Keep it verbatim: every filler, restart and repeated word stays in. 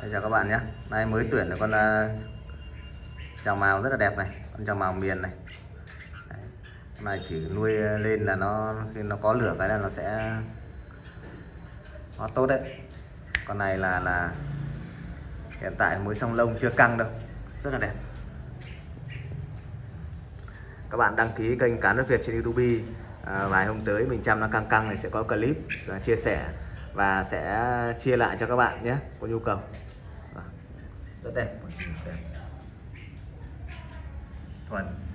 Đây, chào các bạn nhé. Nay mới tuyển được con uh, trào mào rất là đẹp này, con trào mào miền này. Đấy. Con này chỉ nuôi lên là nó khi nó có lửa cái là nó sẽ nó tốt đấy. Con này là là hiện tại mới xong lông chưa căng đâu, rất là đẹp. Các bạn đăng ký kênh Cá Nước Việt trên YouTube. À, vài hôm tới mình chăm nó căng căng này sẽ có clip chia sẻ và sẽ chia lại cho các bạn nhé, có nhu cầu. Rất đẹp, thuần.